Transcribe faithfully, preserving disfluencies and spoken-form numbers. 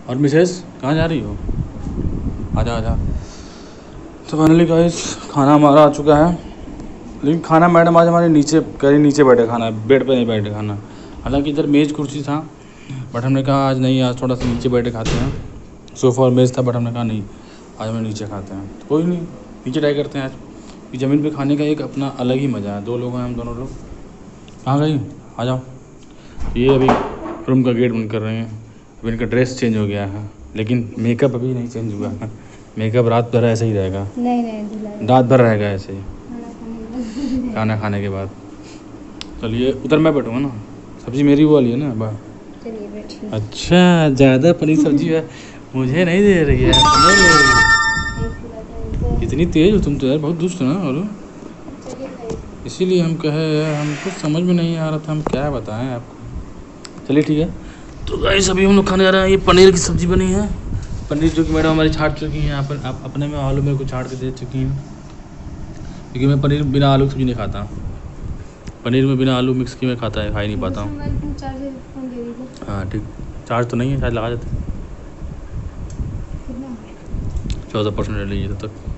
और मिसेस कहाँ जा रही हो? आजा आजा। तो फाइनली गाइस खाना हमारा आ चुका है, लेकिन खाना मैडम आज हमारे नीचे कहीं नीचे बैठे खाना, बेड पे नहीं बैठे खाना। हालांकि इधर मेज़ कुर्सी था, बट हमने कहा आज नहीं, आज थोड़ा सा नीचे बैठे खाते हैं। सोफ़ा और मेज़ था, बट हमने कहा नहीं आज हम नीचे खाते हैं। तो कोई नहीं, नीचे ट्राई करते हैं आज। ज़मीन पे खाने का एक अपना अलग ही मज़ा है। दो लोग हैं हम, दोनों लोग। कहाँ गई? आ जाओ। ये अभी रूम का गेट बंद कर रहे हैं। अभी इनका ड्रेस चेंज हो गया है, लेकिन मेकअप अभी नहीं चेंज हुआ है। मेकअप रात भर ऐसे ही रहेगा। नहीं नहीं, रात भर रहेगा ऐसे ही खाना खाने के बाद। चलिए उधर मैं बैठूँगा ना, सब्ज़ी मेरी वो वाली है ना बा। चलिए बैठिए। अच्छा ज़्यादा पनीर सब्जी है, मुझे नहीं दे रही है, तुम्हें दे रही है। इतनी तेज़ हो तुम तो यार, बहुत दुष्ट हो ना। और इसीलिए हम कहे यार, हमको समझ में नहीं आ रहा था हम क्या बताएं आपको। चलिए ठीक है। तो गाइस अभी हम लोग खाने जा रहे हैं। ये पनीर की सब्ज़ी बनी है, पनीर जो कि मैडम हमारी छाट चुकी हैं। यहाँ पर आप अपने में आलू मेरे को छाट के दे चुकी हैं, क्योंकि मैं पनीर बिना आलू की सब्ज़ी नहीं खाता। पनीर में बिना आलू मिक्स किए मैं खाता है, खा ही नहीं पाता हूँ। हाँ ठीक, चार्ज तो नहीं है, शायद लगा देते। चौदह परसेंट ले लीजिए तब तक।